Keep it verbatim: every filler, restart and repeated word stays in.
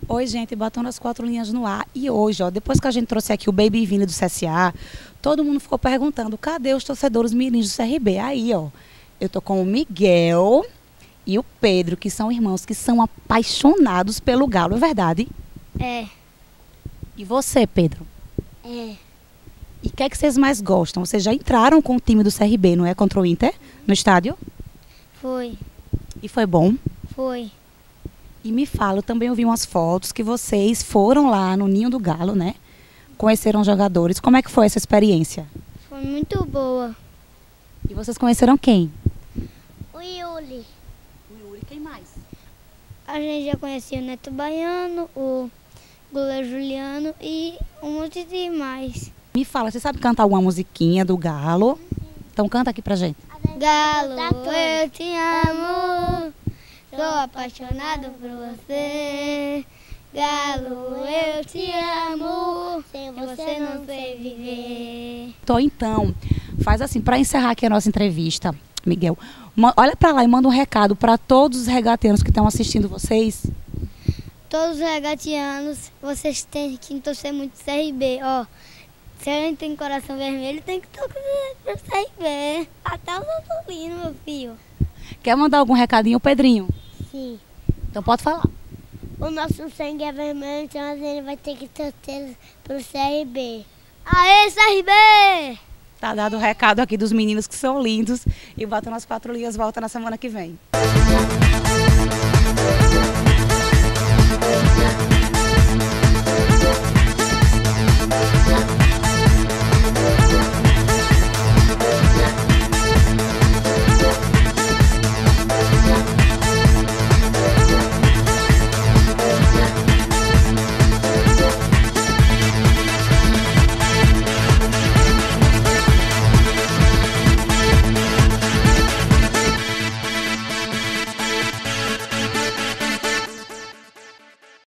Oi, gente, botando as quatro linhas no ar. E hoje, ó, depois que a gente trouxe aqui o Baby Vini do C S A, todo mundo ficou perguntando, cadê os torcedores meninos do C R B? Aí, ó, eu tô com o Miguel e o Pedro, que são irmãos que são apaixonados pelo Galo, é verdade? É. E você, Pedro? É. E o que é que vocês mais gostam? Vocês já entraram com o time do C R B, não é? Contra o Inter, no estádio? Foi. E foi bom? Foi. E me fala, eu também ouvi umas fotos que vocês foram lá no Ninho do Galo, né? Conheceram jogadores. Como é que foi essa experiência? Foi muito boa. E vocês conheceram quem? O Yuli. O Yuri, quem mais? A gente já conhecia o Neto Baiano, o goleiro Juliano e um monte de mais. Me fala, você sabe cantar alguma musiquinha do Galo? Então canta aqui pra gente. Galo, eu te amo. Sou apaixonado por você. Galo, eu te amo. Sem você não sei viver. Tô, então, faz assim, para encerrar aqui a nossa entrevista, Miguel, olha para lá e manda um recado para todos os regateiros que estão assistindo vocês. Todos os regatianos, vocês têm que torcer muito pro C R B, ó. Se a gente tem coração vermelho, tem que torcer pro C R B. Até os azulinos, meu filho. Quer mandar algum recadinho, Pedrinho? Sim. Então pode falar. O nosso sangue é vermelho, então a gente vai ter que torcer pro C R B. Aê, C R B! Tá dado o recado aqui dos meninos que são lindos. E bota nas quatro linhas, volta na semana que vem.